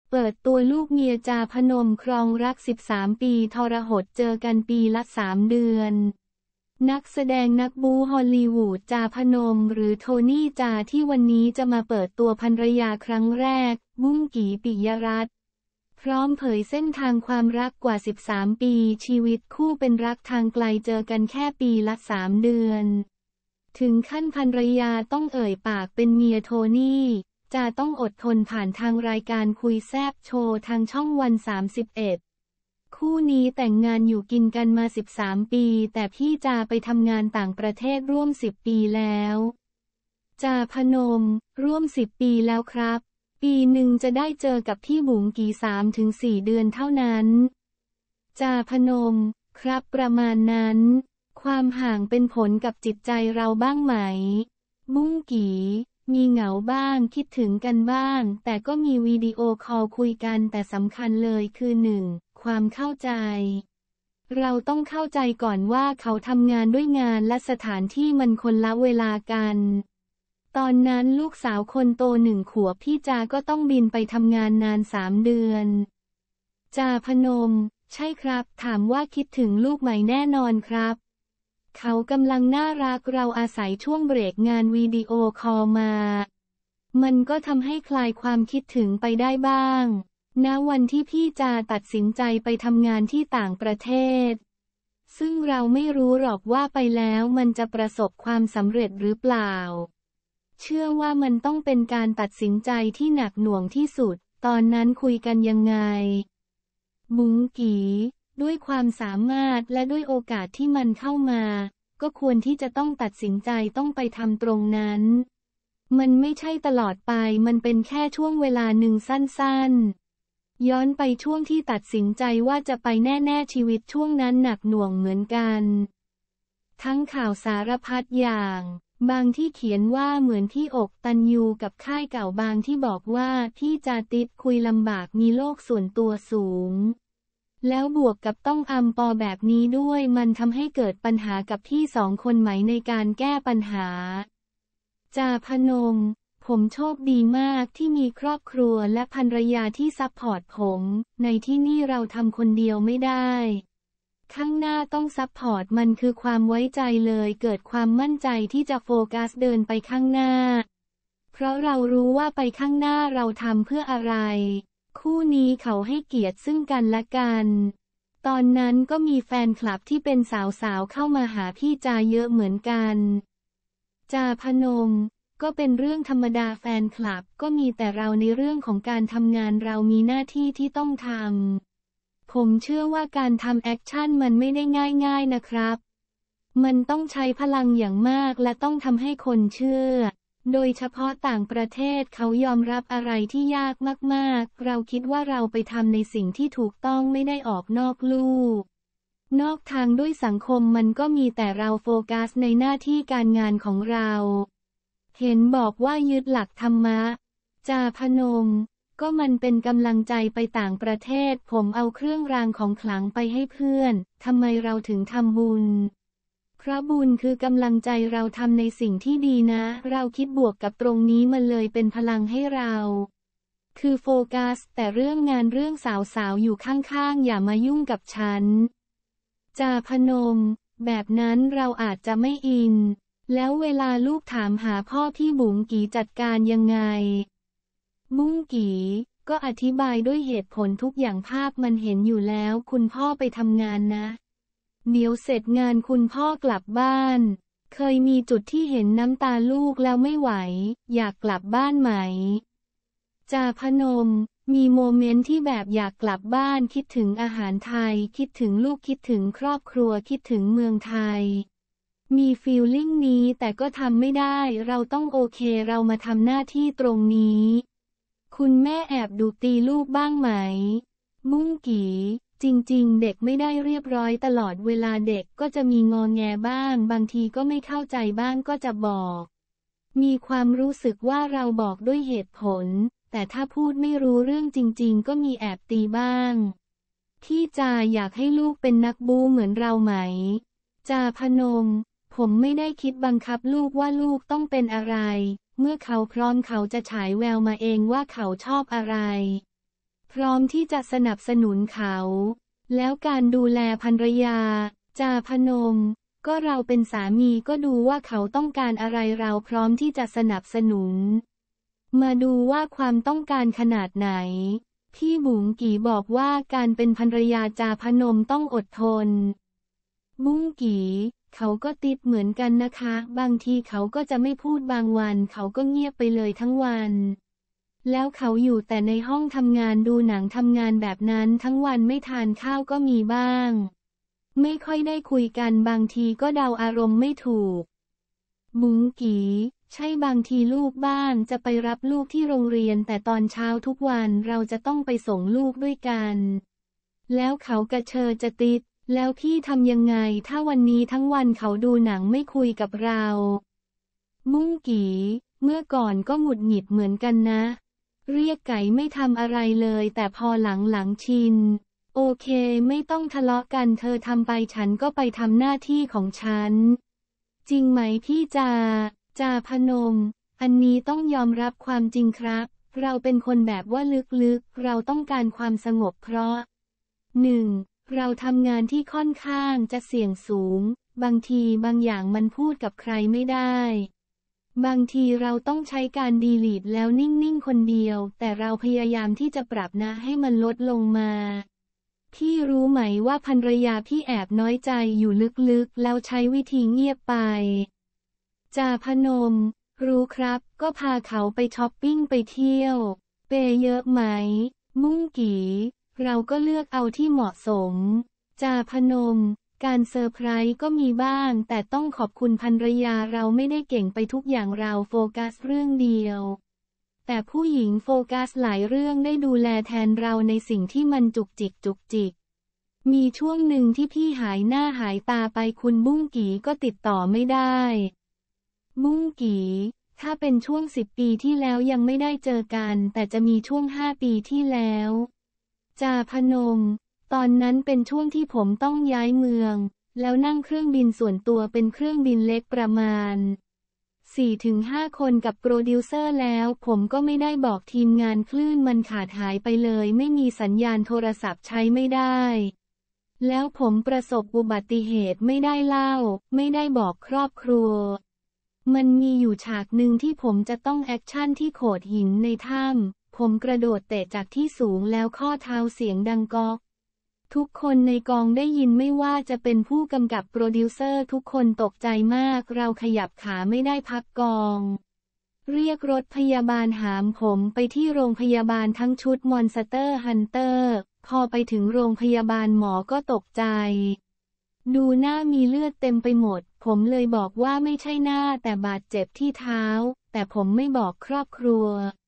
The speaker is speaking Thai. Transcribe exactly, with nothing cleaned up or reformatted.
เปิดตัวลูกเมียจาพนมครองรักสิบสามปีทรหดเจอกันปีละสามเดือนนักแสดงนักบู๊ฮอลลีวูดจาพนมหรือโทนี่จาที่วันนี้จะมาเปิดตัวภรรยาครั้งแรกบุ้งกี่ปิยรัตน์พร้อมเผยเส้นทางความรักกว่าสิบสามปีชีวิตคู่เป็นรักทางไกลเจอกันแค่ปีละสามเดือนถึงขั้นภรรยาต้องเอ่ยปากเป็นเมียโทนี่จาต้องอดทนผ่านทางรายการคุยแซบโชว์ทางช่องวันสามสิบเอ็ดคู่นี้แต่งงานอยู่กินกันมาสิบสามปีแต่พี่จาไปทำงานต่างประเทศร่วมสิบปีแล้วจาพนมร่วมสิบปีแล้วครับปีหนึ่งจะได้เจอกับพี่บุ๋งกี่สามถึงสี่เดือนเท่านั้นจาพนมครับประมาณนั้นความห่างเป็นผลกับจิตใจเราบ้างไหมบุ้งกี่มีเหงาบ้างคิดถึงกันบ้างแต่ก็มีวิดีโอคอลคุยกันแต่สำคัญเลยคือหนึ่งความเข้าใจเราต้องเข้าใจก่อนว่าเขาทำงานด้วยงานและสถานที่มันคนละเวลากันตอนนั้นลูกสาวคนโตหนึ่งขวบพี่จาก็ต้องบินไปทำงานนานสามเดือนจาพนมใช่ครับถามว่าคิดถึงลูกไหมแน่นอนครับเขากำลังน่ารักเราอาศัยช่วงเบรกงานวิดีโอคอลมามันก็ทำให้คลายความคิดถึงไปได้บ้างณวันที่พี่จาตัดสินใจไปทำงานที่ต่างประเทศซึ่งเราไม่รู้หรอกว่าไปแล้วมันจะประสบความสำเร็จหรือเปล่าเชื่อว่ามันต้องเป็นการตัดสินใจที่หนักหน่วงที่สุดตอนนั้นคุยกันยังไงบุ๋งกี่ด้วยความสามารถและด้วยโอกาสที่มันเข้ามาก็ควรที่จะต้องตัดสินใจต้องไปทำตรงนั้นมันไม่ใช่ตลอดไปมันเป็นแค่ช่วงเวลาหนึ่งสั้นๆย้อนไปช่วงที่ตัดสินใจว่าจะไปแน่ๆชีวิตช่วงนั้นหนักหน่วงเหมือนกันทั้งข่าวสารพัดอย่างบางที่เขียนว่าเหมือนที่อกตันยูกับค่ายเก่าบางที่บอกว่าพี่จาติดคุยลำบากมีโลกส่วนตัวสูงแล้วบวกกับต้องอัมปอแบบนี้ด้วยมันทำให้เกิดปัญหากับพี่สองคนไหมในการแก้ปัญหาจาพนมผมโชคดีมากที่มีครอบครัวและภรรยาที่ซัพพอร์ตผมในที่นี่เราทำคนเดียวไม่ได้ข้างหน้าต้องซัพพอร์ตมันคือความไว้ใจเลยเกิดความมั่นใจที่จะโฟกัสเดินไปข้างหน้าเพราะเรารู้ว่าไปข้างหน้าเราทำเพื่ออะไรคู่นี้เขาให้เกียรติซึ่งกันและกันตอนนั้นก็มีแฟนคลับที่เป็นสาวๆเข้ามาหาพี่จาเยอะเหมือนกันจาพนมก็เป็นเรื่องธรรมดาแฟนคลับก็มีแต่เราในเรื่องของการทำงานเรามีหน้าที่ที่ต้องทำผมเชื่อว่าการทำแอคชั่นมันไม่ได้ง่ายๆนะครับมันต้องใช้พลังอย่างมากและต้องทำให้คนเชื่อโดยเฉพาะต่างประเทศเขายอมรับอะไรที่ยากมากๆเราคิดว่าเราไปทำในสิ่งที่ถูกต้องไม่ได้ออกนอกลู่นอกทางด้วยสังคมมันก็มีแต่เราโฟกัสในหน้าที่การงานของเราเห็นบอกว่ายึดหลักธรรมะจาพนมก็มันเป็นกำลังใจไปต่างประเทศผมเอาเครื่องรางของขลังไปให้เพื่อนทำไมเราถึงทำบุญเพราะบุญคือกำลังใจเราทำในสิ่งที่ดีนะเราคิดบวกกับตรงนี้มันเลยเป็นพลังให้เราคือโฟกัสแต่เรื่องงานเรื่องสาวๆอยู่ข้างๆอย่ามายุ่งกับฉันจาพนมแบบนั้นเราอาจจะไม่อินแล้วเวลาลูกถามหาพ่อพี่บุ๋งกี่จัดการยังไงบุ้งกี่ก็อธิบายด้วยเหตุผลทุกอย่างภาพมันเห็นอยู่แล้วคุณพ่อไปทำงานนะเดี๋ยวเสร็จงานคุณพ่อกลับบ้านเคยมีจุดที่เห็นน้ำตาลูกแล้วไม่ไหวอยากกลับบ้านไหมจาพนมมีโมเมนต์ที่แบบอยากกลับบ้านคิดถึงอาหารไทยคิดถึงลูกคิดถึงครอบครัวคิดถึงเมืองไทยมีฟีลลิ่งนี้แต่ก็ทำไม่ได้เราต้องโอเคเรามาทำหน้าที่ตรงนี้คุณแม่แอบดุตีลูกบ้างไหมบุ้งกี่จริงๆเด็กไม่ได้เรียบร้อยตลอดเวลาเด็กก็จะมีงอแงบ้างบางทีก็ไม่เข้าใจบ้างก็จะบอกมีความรู้สึกว่าเราบอกด้วยเหตุผลแต่ถ้าพูดไม่รู้เรื่องจริงๆก็มีแอบตีบ้างพี่จาอยากให้ลูกเป็นนักบู๊เหมือนเราไหมจาพนมผมไม่ได้คิดบังคับลูกว่าลูกต้องเป็นอะไรเมื่อเขาพร้อมเขาจะฉายแววมาเองว่าเขาชอบอะไรร้อมที่จะสนับสนุนเขา แล้วการดูแลภรรยา จาพนม ก็เราเป็นสามีก็ดูว่าเขาต้องการอะไรเราพร้อมที่จะสนับสนุน มาดูว่าความต้องการขนาดไหน พี่บุ๋งกี่บอกว่าการเป็นภรรยาจาพนมต้องอดทน บุ้งกี่เขาก็ติดเหมือนกันนะคะ บางทีเขาก็จะไม่พูดบางวันเขาก็เงียบไปเลยทั้งวัน แล้วเขาอยู่แต่ในห้องทำงานดูหนังทำงานแบบนั้นทั้งวันไม่ทานข้าวก็มีบ้าง ไม่ค่อยได้คุยกันบางทีก็เดาอารมณ์ไม่ถูก บุ๋งกี่ใช่บางทีลูกบ้านจะไปรับลูกที่โรงเรียนแต่ตอนเช้าทุกวันเราจะต้องไปส่งลูกด้วยกัน แล้วเขากระเชอจะติดแล้วพี่ทำยังไงถ้าวันนี้ทั้งวันเขาดูหนังไม่คุยกับเราบุ้งกี่เมื่อก่อนก็หงุดหงิดเหมือนกันนะเรียกไก่ไม่ทำอะไรเลยแต่พอหลังๆชินโอเคไม่ต้องทะเลาะกันเธอทำไปฉันก็ไปทำหน้าที่ของฉันจริงไหมพี่จาจาพนมอันนี้ต้องยอมรับความจริงครับเราเป็นคนแบบว่าลึกๆเราต้องการความสงบเพราะ หนึ่ง เราทำงานที่ค่อนข้างจะเสี่ยงสูงบางทีบางอย่างมันพูดกับใครไม่ได้บางทีเราต้องใช้การดีลีทแล้วนิ่งๆคนเดียวแต่เราพยายามที่จะปรับนะให้มันลดลงมาพี่รู้ไหมว่าภรรยาพี่แอบน้อยใจอยู่ลึกๆแล้วใช้วิธีเงียบไปจาพนมรู้ครับก็พาเขาไปช้อปปิ้งไปเที่ยวเปย์เยอะไหมมุ้งกี่เราก็เลือกเอาที่เหมาะสมจาพนมการเซอร์ไพรส์ก็มีบ้างแต่ต้องขอบคุณภรรยาเราไม่ได้เก่งไปทุกอย่างเราโฟกัสเรื่องเดียวแต่ผู้หญิงโฟกัสหลายเรื่องได้ดูแลแทนเราในสิ่งที่มันจุกจิกจุกจิกมีช่วงหนึ่งที่พี่หายหน้าหายตาไปคุณบุ้งกี่ก็ติดต่อไม่ได้บุ้งกี่ถ้าเป็นช่วงสิบปีที่แล้วยังไม่ได้เจอกันแต่จะมีช่วงห้าปีที่แล้วจาพนมตอนนั้นเป็นช่วงที่ผมต้องย้ายเมืองแล้วนั่งเครื่องบินส่วนตัวเป็นเครื่องบินเล็กประมาณ สี่ถึงห้า คนกับโปรดิวเซอร์แล้วผมก็ไม่ได้บอกทีมงานคลื่นมันขาดหายไปเลยไม่มีสัญญาณโทรศัพท์ใช้ไม่ได้แล้วผมประสบอุบัติเหตุไม่ได้เล่าไม่ได้บอกครอบครัวมันมีอยู่ฉากหนึ่งที่ผมจะต้องแอคชั่นที่โขดหินในถ้ำผมกระโดดเตะจากที่สูงแล้วข้อเท้าเสียงดังก๊อกทุกคนในกองได้ยินไม่ว่าจะเป็นผู้กำกับโปรดิวเซอร์ทุกคนตกใจมากเราขยับขาไม่ได้พักกองเรียกรถพยาบาลหามผมไปที่โรงพยาบาลทั้งชุดมอนสเตอร์ฮันเตอร์พอไปถึงโรงพยาบาลหมอก็ตกใจดูหน้ามีเลือดเต็มไปหมดผมเลยบอกว่าไม่ใช่หน้าแต่บาดเจ็บที่เท้าแต่ผมไม่บอกครอบครัว